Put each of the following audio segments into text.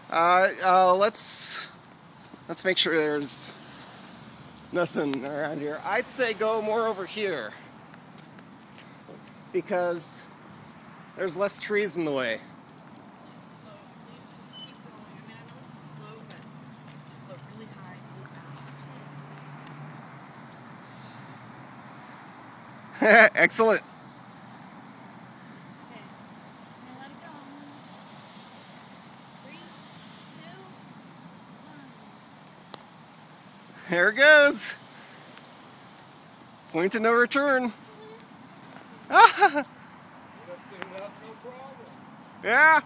Let's make sure there's nothing around here. I'd say go more over here because there's less trees in the way. Excellent. Okay, now let it go. 3, 2, 1. There it goes. Point to no return. Yeah.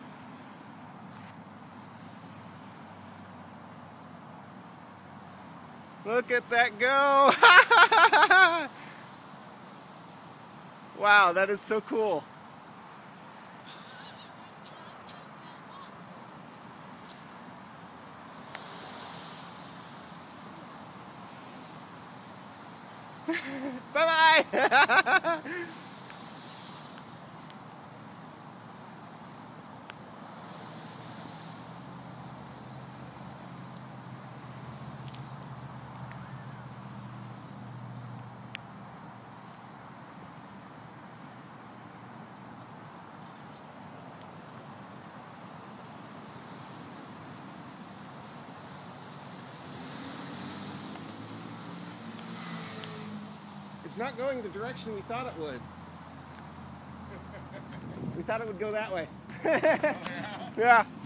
Look at that go. Wow, that is so cool. Bye-bye. It's not going the direction we thought it would. We thought it would go that way. Oh, yeah. Yeah.